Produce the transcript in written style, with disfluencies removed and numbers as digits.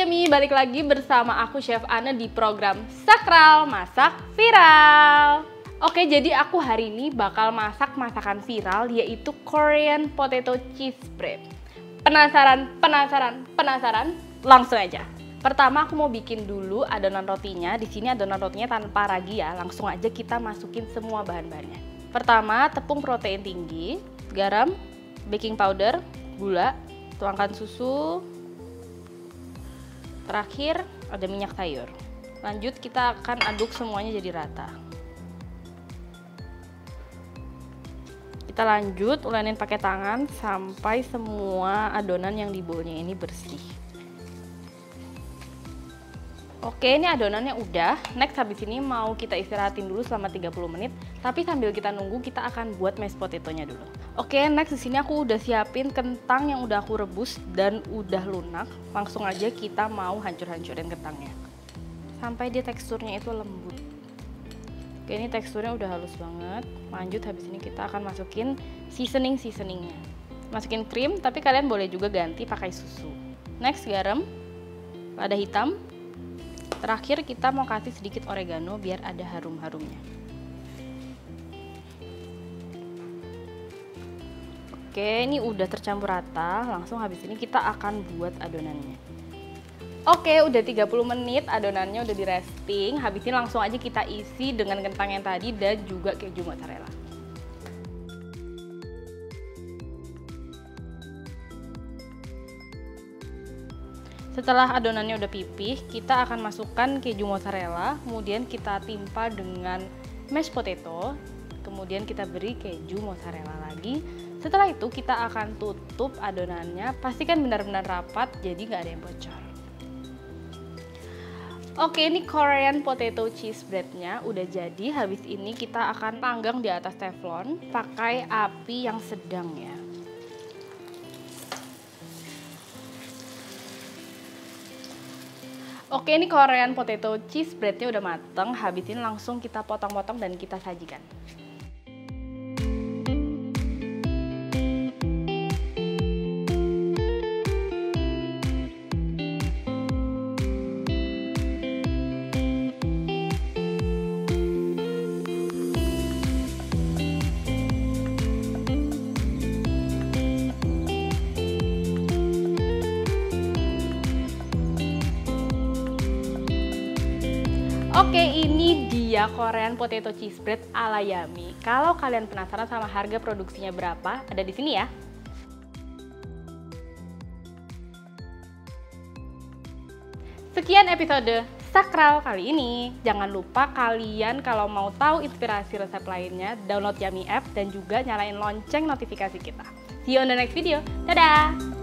Yami, balik lagi bersama aku Chef Anne di program Sakral Masak Viral. Oke, jadi aku hari ini bakal masak masakan viral yaitu Korean Potato Cheese Bread. Penasaran? Langsung aja. Pertama aku mau bikin dulu adonan rotinya. Di sini adonan rotinya tanpa ragi ya. Langsung aja kita masukin semua bahan-bahannya. Pertama, tepung protein tinggi, garam, baking powder, gula, tuangkan susu. Terakhir ada minyak sayur. Lanjut kita akan aduk semuanya jadi rata. Kita lanjut ulenin pakai tangan sampai semua adonan yang di bawahnya ini bersih. Oke, ini adonannya udah. Next habis ini mau kita istirahatin dulu selama 30 menit. Tapi sambil kita nunggu kita akan buat mashed potato-nya dulu. Oke, next di sini aku udah siapin kentang yang udah aku rebus dan udah lunak. Langsung aja kita mau hancur-hancurin kentangnya. Sampai dia teksturnya itu lembut. Oke, ini teksturnya udah halus banget. Lanjut habis ini kita akan masukin seasoningnya. Masukin krim, tapi kalian boleh juga ganti pakai susu. Next garam, lada hitam. Terakhir kita mau kasih sedikit oregano biar ada harum-harumnya. Oke, ini udah tercampur rata. Langsung habis ini kita akan buat adonannya. Oke, udah 30 menit adonannya udah di resting. Habis ini langsung aja kita isi dengan kentang yang tadi dan juga keju mozzarella. Setelah adonannya udah pipih, kita akan masukkan keju mozzarella, kemudian kita timpa dengan mashed potato, kemudian kita beri keju mozzarella lagi. Setelah itu kita akan tutup adonannya, pastikan benar-benar rapat jadi nggak ada yang bocor. Oke, ini Korean Potato Cheese Bread-nya udah jadi. Habis ini kita akan panggang di atas teflon pakai api yang sedang ya. Oke, ini Korean Potato Cheese Bread-nya udah mateng. Habis ini langsung kita potong-potong dan kita sajikan. Oke, ini dia Korean Potato Cheese Bread ala Yami. Kalau kalian penasaran sama harga produksinya berapa, ada di sini ya. Sekian episode Sakral kali ini. Jangan lupa kalian kalau mau tahu inspirasi resep lainnya, download Yami app dan juga nyalain lonceng notifikasi kita. See you on the next video. Dadah!